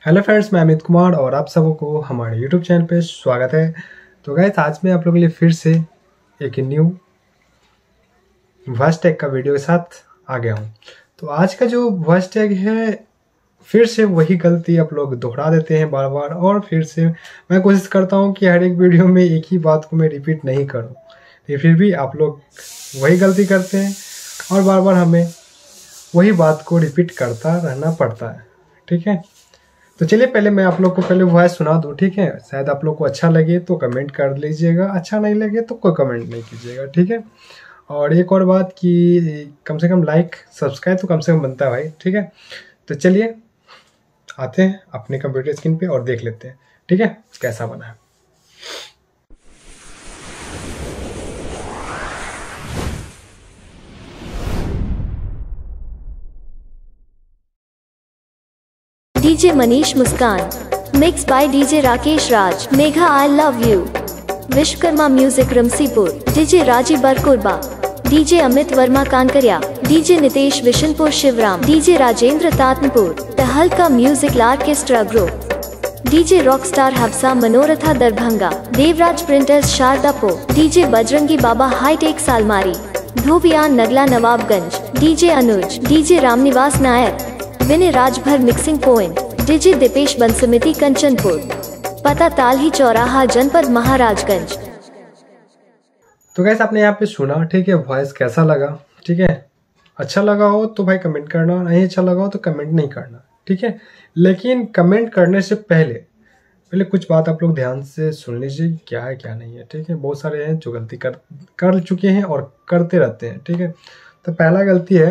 Hello friends, मैं अमित कुमार और आप सबको हमारे यूट्यूब चैनल पे स्वागत है। तो गाइस, आज मैं आप लोगों के लिए फिर से एक न्यू वॉइस टैग का वीडियो के साथ आ गया हूँ। तो आज का जो वॉइस टैग है, फिर से वही गलती आप लोग दोहरा देते हैं बार बार, और फिर से मैं कोशिश करता हूँ कि हर एक वीडियो में एक ही बात को मैं रिपीट नहीं करूँ, लेकिन फिर भी आप लोग वही गलती करते हैं और बार बार हमें वही बात को रिपीट करता रहना पड़ता है। ठीक है, तो चलिए पहले मैं आप लोग को पहले वॉइस सुना दूँ। ठीक है, शायद आप लोग को अच्छा लगे तो कमेंट कर लीजिएगा, अच्छा नहीं लगे तो कोई कमेंट नहीं कीजिएगा। ठीक है, और एक और बात कि कम से कम लाइक सब्सक्राइब तो कम से कम बनता है भाई। ठीक है, तो चलिए आते हैं अपने कंप्यूटर स्क्रीन पे और देख लेते हैं ठीक है कैसा बना है। DJ Manish Muskan, mix by DJ Rakesh Raj, Megha I love you, Vishwakarma music Ramsipur, DJ Rajeev Barkurba, DJ Amit Verma Kankariya, DJ Nitesh Vishanpur Shivram, DJ Rajendra Tatanpur, Tehelka music orchestra group, DJ rockstar Hafsa Manoratha Darbhanga, Devraj printers Shardapo, DJ Bajrangi Baba hitech Salmari, Dhobiyan Nagla Nawabganj, DJ Anuj, DJ Ramniwas Nair, Vinay Rajbhar mixing point, DJ Dipesh Bansmiti Kanchanpur, पता तालही चौराहा जनपद महाराजगंज। तो गैस, आपने यहाँ पे सुना। ठीक है, वॉइस कैसा लगा? ठीक है, अच्छा लगा हो तो भाई कमेंट करना, नहीं अच्छा लगा हो तो कमेंट नहीं करना। ठीक है, लेकिन कमेंट करने से पहले कुछ बात आप लोग ध्यान से सुन लीजिए, क्या है क्या नहीं है। ठीक है, बहुत सारे हैं जो गलती कर चुके हैं और करते रहते हैं। ठीक है, तो पहला गलती है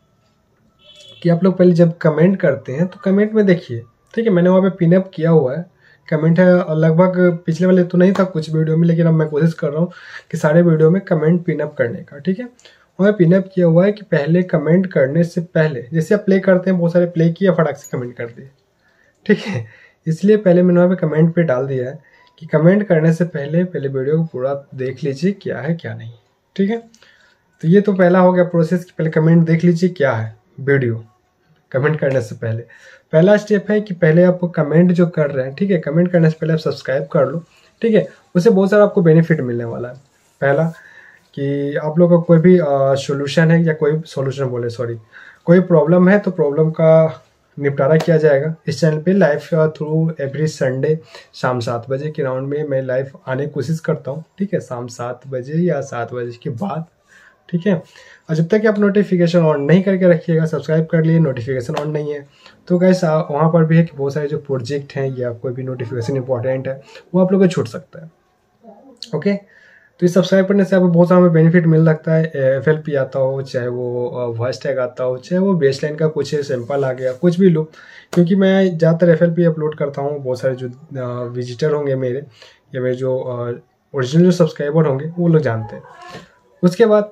कि आप लोग पहले जब कमेंट करते हैं तो कमेंट में देखिए। ठीक है, मैंने वहाँ पे पिनअप किया हुआ है कमेंट है, लगभग पिछले वाले तो नहीं था कुछ वीडियो में, लेकिन अब मैं कोशिश कर रहा हूँ कि सारे वीडियो में कमेंट पिनअप करने का। ठीक है, वहाँ पिनअप किया हुआ है कि पहले कमेंट करने से पहले, जैसे आप प्ले करते हैं, बहुत सारे प्ले किया फटाक से कमेंट कर दिए। ठीक है, इसलिए पहले मैंने वहाँ पे कमेंट पे डाल दिया है कि कमेंट करने से पहले वीडियो को पूरा देख लीजिए क्या है क्या नहीं। ठीक है, तो ये तो पहला हो गया प्रोसेस कि पहले कमेंट देख लीजिए क्या है वीडियो कमेंट करने से पहले। पहला स्टेप है कि पहले आप कमेंट जो कर रहे हैं, ठीक है, कमेंट करने से पहले आप सब्सक्राइब कर लो। ठीक है, उससे बहुत सारा आपको बेनिफिट मिलने वाला है। पहला कि आप लोगों का कोई भी सॉल्यूशन है या कोई सॉल्यूशन बोले सॉरी कोई प्रॉब्लम है तो प्रॉब्लम का निपटारा किया जाएगा इस चैनल पे लाइव थ्रू एवरी संडे शाम 7 बजे के राउंड में मैं लाइव आने की कोशिश करता हूँ। ठीक है, शाम 7 बजे या 7 बजे के बाद। ठीक है, और जब तक आप नोटिफिकेशन ऑन नहीं करके रखिएगा, सब्सक्राइब कर लिए, नोटिफिकेशन ऑन नहीं है तो गैस वहाँ पर भी है कि बहुत सारे जो प्रोजेक्ट हैं या कोई भी नोटिफिकेशन इंपॉर्टेंट है वो आप लोगों को छूट सकता है। ओके, तो इस सब्सक्राइब करने से आपको बहुत सारा बेनिफिट मिल सकता है। FLP आता हो, चाहे वो वॉइस टैग आता हो, चाहे वो बेसलाइन का कुछ सैंपल आ गया, कुछ भी लो, क्योंकि मैं ज़्यादातर FLP अपलोड करता हूँ। बहुत सारे जो विजिटर होंगे मेरे या मेरे जो ओरिजिनल जो सब्सक्राइबर होंगे वो लोग जानते हैं। उसके बाद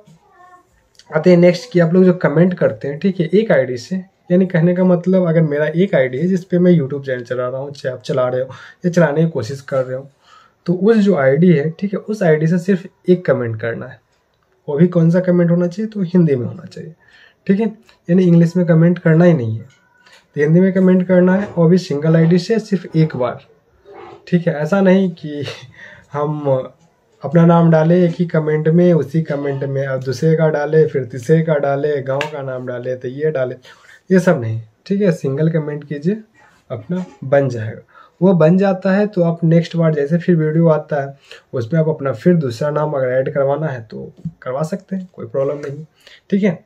आते हैं नेक्स्ट कि आप लोग जो कमेंट करते हैं, ठीक है, एक आईडी से, यानी कहने का मतलब अगर मेरा एक आईडी है जिस पे मैं यूट्यूब चैनल चला रहा हूँ, चाहे आप चला रहे हो या चलाने की कोशिश कर रहे हो, तो उस जो आईडी है, ठीक है, उस आईडी से सिर्फ एक कमेंट करना है। वो भी कौन सा कमेंट होना चाहिए? तो हिंदी में होना चाहिए। ठीक है, यानी इंग्लिश में कमेंट करना ही नहीं है, तो हिंदी में कमेंट करना है, और भी सिंगल आईडी से सिर्फ एक बार। ठीक है, ऐसा नहीं कि हम अपना नाम डाले एक ही कमेंट में, उसी कमेंट में अब दूसरे का डाले, फिर तीसरे का डाले, गांव का नाम डाले, तो ये डाले, ये सब नहीं। ठीक है, सिंगल कमेंट कीजिए, अपना बन जाएगा। वो बन जाता है तो आप नेक्स्ट बार जैसे फिर वीडियो आता है उसमें आप अपना फिर दूसरा नाम अगर ऐड करवाना है तो करवा सकते हैं, कोई प्रॉब्लम नहीं। ठीक है,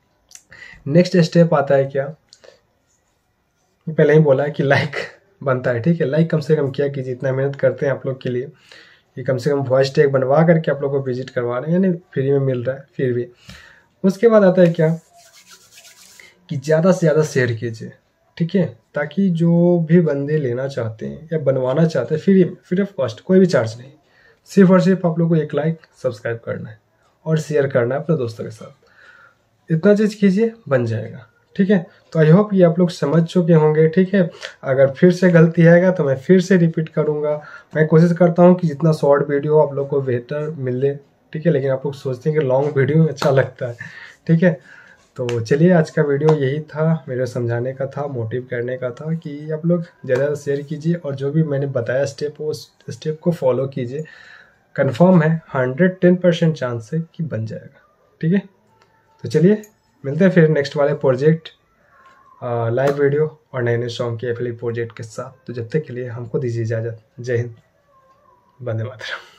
नेक्स्ट स्टेप आता है क्या, पहले ही बोला है कि लाइक बनता है। ठीक है, लाइक कम से कम किया कीजिए, इतना मेहनत करते हैं आप लोग के लिए, ये कम से कम वॉइस टैग बनवा करके आप लोग को विजिट करवा रहे हैं, यानी फ्री में मिल रहा है फिर भी। उसके बाद आता है क्या कि ज़्यादा से ज़्यादा शेयर कीजिए। ठीक है, ताकि जो भी बंदे लेना चाहते हैं या बनवाना चाहते हैं फ्री ऑफ कॉस्ट, कोई भी चार्ज नहीं, सिर्फ और सिर्फ आप लोग को एक लाइक सब्सक्राइब करना है और शेयर करना है अपने दोस्तों के साथ। इतना चीज़ कीजिए, बन जाएगा। ठीक है, तो आई होप ये आप लोग समझ चुके होंगे। ठीक है, अगर फिर से गलती आएगा तो मैं फिर से रिपीट करूँगा। मैं कोशिश करता हूँ कि जितना शॉर्ट वीडियो आप लोग को बेहतर मिले। ठीक है, लेकिन आप लोग सोचते हैं कि लॉन्ग वीडियो अच्छा लगता है। ठीक है, तो चलिए, आज का वीडियो यही था, मेरे समझाने का था, मोटिव करने का था कि आप लोग ज़्यादा शेयर कीजिए और जो भी मैंने बताया स्टेप, उस स्टेप को फॉलो कीजिए। कंफर्म है 110% चांस है कि बन जाएगा। ठीक है, तो चलिए मिलते हैं फिर नेक्स्ट वाले प्रोजेक्ट, लाइव वीडियो और नए नए सॉन्ग के एफिलिएट प्रोजेक्ट के साथ। तो जब तक के लिए हमको दीजिए इजाज़त। जय हिंद, वंदे मातरम।